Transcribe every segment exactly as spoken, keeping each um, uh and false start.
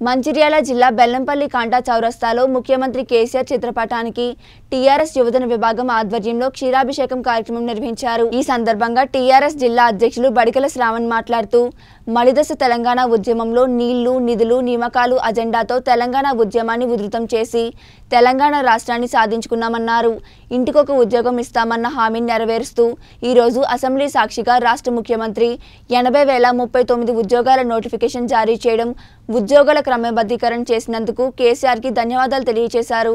మంచిర్యాల జిల్లా బెల్లంపల్లి కాంటా చౌరస్తాలో ముఖ్యమంత్రి కేసీఆర్ చిత్రపటానికి టీఆర్ఎస్ యువజన విభాగం ఆధ్వర్యంలో క్షీరాభిషేకం కార్యక్రమం నిర్వహించారు। ఈ సందర్భంగా టీఆర్ఎస్ జిల్లా అధ్యక్షులు బడికల శ్రావణ్ మాట్లాడుతూ మలిదశ తెలంగాణ ఉద్యమంలో నీళ్లు నిధులు నియామకాలు అజెండాతో తెలంగాణ ఉద్యమాన్ని ఉధృతం చేసి తెలంగాణ రాష్ట్రాన్ని సాధించుకున్నామన్నారు। ఇంటికొక ఉద్యోగం ఇస్తామన్న హామీని నెరవేరుస్తూ ఈ రోజు అసెంబ్లీ సాక్షిగా రాష్ట్ర ముఖ్యమంత్రి ఎనభై వేల ముప్పై తొమ్మిది ఉద్యోగాల నోటిఫికేషన్ జారీ చేయడం ఉద్యోగుల క్రమబద్ధీకరణ చేసినందుకు కేసీఆర్ కి ధన్యవాదాలు తెలియజేశారు।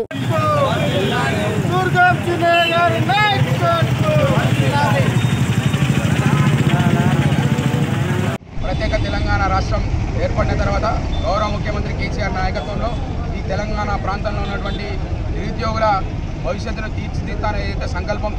ప్రత్యేక తెలంగాణ రాష్ట్రం ఏర్పడిన తర్వాత గౌరవ ముఖ్యమంత్రి కేసీఆర్ నాయకత్వంలో ఈ తెలంగాణ ప్రాంతంలో ఉన్నటువంటి నిరుద్యోగుల భవిష్యత్తును తీర్చిదిద్దానే ఏదైతే సంకల్పంతో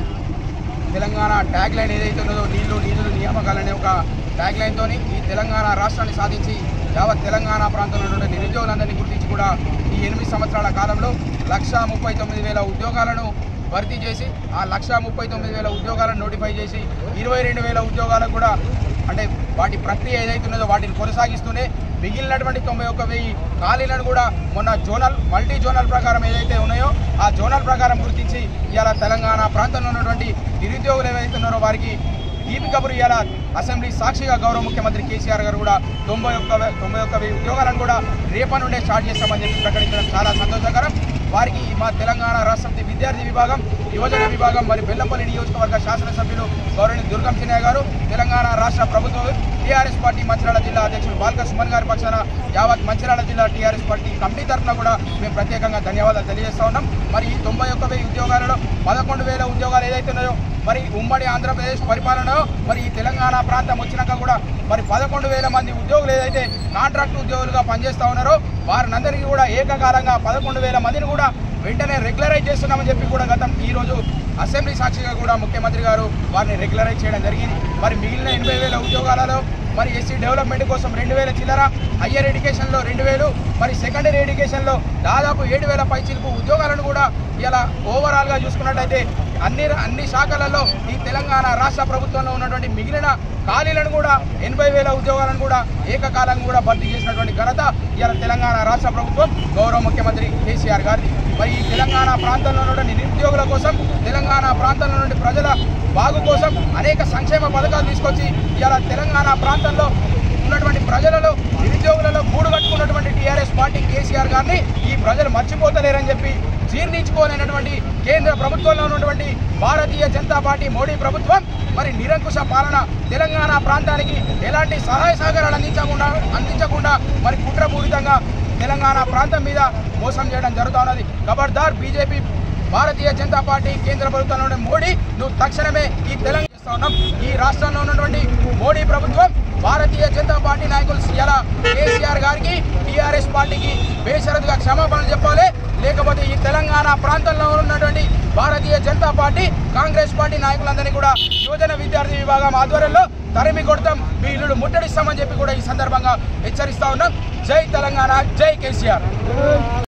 తెలంగాణ ట్యాగ్ లైన్ ఏదైతే ఉన్నదో నీళ్లు నిధులు నియామకాలనే ఒక ట్యాగ్ లైన్తో ఈ తెలంగాణ రాష్ట్రాన్ని సాధించి యావత్ తెలంగాణ ప్రాంతంలో ఉన్నటువంటి నిరుద్యోగులందరినీ గుర్తించి కూడా ఈ ఎనిమిది సంవత్సరాల కాలంలో లక్ష ముప్పై తొమ్మిది వేల ఉద్యోగాలను భర్తీ చేసి ఆ లక్ష ముప్పై తొమ్మిది వేల ఉద్యోగాలను నోటిఫై చేసి ఇరవై రెండు వేల ఉద్యోగాలకు కూడా అంటే వాటి ప్రక్రియ ఏదైతే ఉన్నదో వాటిని కొనసాగిస్తూనే మిగిలినటువంటి తొంభై ఒక్క వెయ్యి ఖాళీలను కూడా మొన్న జోనల్ మల్టీ జోనల్ ప్రకారం ఏదైతే ఉన్నాయో ఆ జోనల్ ప్రకారం గుర్తించి ఇవాళ తెలంగాణ ప్రాంతంలో ఉన్నటువంటి నిరుద్యోగులు ఏవైతే ఉన్నారో వారికి తీపి కబురు ఇవాళ అసెంబ్లీ సాక్షిగా గౌరవ ముఖ్యమంత్రి కేసీఆర్ గారు కూడా తొంభై ఒక్క తొంభై ఒక్క వెయ్యి ఉద్యోగాలను కూడా రేపటి నుండే స్టార్ట్ చేస్తామని చెప్పి ప్రకటించడం చాలా సంతోషకరం। వారికి మా తెలంగాణ రాష్ట్ర విద్యార్థి విభాగం యువజన విభాగం మరి బెల్లంపల్లి నియోజకవర్గ శాసనసభ్యులు గౌరవనీయ దుర్గం చిన్నయ్య గారు తెలంగాణ రాష్ట్ర ప్రభుత్వం టీఆర్ఎస్ పార్టీ మంచిర్యాల జిల్లా అధ్యక్షులు బాల్క సుమన్ గారి పక్షాన యావత్ మంచిర్యాల జిల్లా టీఆర్ఎస్ పార్టీ కమిటీ తరఫున కూడా మేము ప్రత్యేకంగా ధన్యవాదాలు తెలియజేస్తా ఉన్నాం। మరి ఈ తొంభై ఒక్క వెయ్యి ఉద్యోగాలలో పదకొండు వేల ఉద్యోగాలు ఏదైతే ఉన్నాయో మరి ఉమ్మడి ఆంధ్రప్రదేశ్ పరిపాలనలో మరి ఈ తెలంగాణ ప్రాంతం వచ్చినాక కూడా మరి పదకొండు వేల మంది ఉద్యోగులు ఏదైతే కాంట్రాక్ట్ ఉద్యోగులుగా పనిచేస్తూ ఉన్నారో వారినందరికీ కూడా ఏకకాలంగా పదకొండు వేల మందిని కూడా వెంటనే రెగ్యులరైజ్ చేస్తున్నామని చెప్పి కూడా గతం ఈరోజు అసెంబ్లీ సాక్షిగా కూడా ముఖ్యమంత్రి గారు వారిని రెగ్యులరైజ్ చేయడం జరిగింది। మరి మిగిలిన ఎనభై వేల ఉద్యోగాలలో మరి ఎస్సీ డెవలప్మెంట్ కోసం రెండు వేల చిల్లర హయ్యర్ ఎడ్యుకేషన్లో రెండు వేలు మరి సెకండరీ ఎడ్యుకేషన్లో దాదాపు ఏడు వేల పైచిలకు ఉద్యోగాలను కూడా ఇలా ఓవరాల్గా చూసుకున్నట్టయితే అన్ని అన్ని శాఖలలో ఈ తెలంగాణ రాష్ట్ర ప్రభుత్వంలో ఉన్నటువంటి మిగిలిన ఖాళీలను కూడా ఎనభై వేల ఉద్యోగాలను కూడా ఏకకాలంగా కూడా భర్తీ చేసినటువంటి ఘనత ఇలా తెలంగాణ రాష్ట్ర ప్రభుత్వం గౌరవ ముఖ్యమంత్రి కేసీఆర్ గారిది। మరి ఈ తెలంగాణ ప్రాంతంలో ఉన్నటువంటి నిరుద్యోగుల కోసం తెలంగాణ ప్రాంతంలో నుండి ప్రజల బాగు కోసం అనేక సంక్షేమ పథకాలు తీసుకొచ్చి ఇలా తెలంగాణ ప్రాంతంలో ఉన్నటువంటి ప్రజలలో నిరుద్యోగులలో గూడు కట్టుకున్నటువంటి టీఆర్ఎస్ పార్టీ కేసీఆర్ గారిని ఈ ప్రజలు మర్చిపోతలేరని చెప్పి జీర్ణించుకోలేనటువంటి కేంద్ర ప్రభుత్వంలో ఉన్నటువంటి భారతీయ జనతా పార్టీ మోడీ ప్రభుత్వం మరి నిరంకుశ పాలన తెలంగాణ ప్రాంతానికి ఎలాంటి సహాయ సహకారాలు అందించకుండా అందించకుండా మరి కుట్రపూరితంగా తెలంగాణ ప్రాంతం మీద మోసం చేయడం జరుగుతూ ఉన్నది। ఖబర్దార్ బీజేపీ భారతీయ జనతా పార్టీ కేంద్ర ప్రభుత్వంలోని మోడీ నువ్వు తక్షణమే ఈ తెలంగాణ చేస్తా ఉన్నాం ఈ రాష్ట్రంలో ఉన్నటువంటి మోడీ ప్రభుత్వం భారతీయ జనతా పార్టీ నాయకులు ఇలా కేసీఆర్ గారికి టీఆర్ఎస్ పార్టీకి బేషరతుగా క్షమాపణలు చెప్పాలి, లేకపోతే ఈ తెలంగాణ ప్రాంతంలో ఉన్నటువంటి భారతీయ జనతా పార్టీ కాంగ్రెస్ పార్టీ నాయకులందరినీ కూడా యువజన విద్యార్థి విభాగం ఆధ్వర్యంలో తరిమి కొడతాం, మీ ఇల్లు ముట్టడిస్తామని చెప్పి కూడా ఈ సందర్భంగా హెచ్చరిస్తా ఉన్నాం। జై తెలంగాణ, జై కేసీఆర్।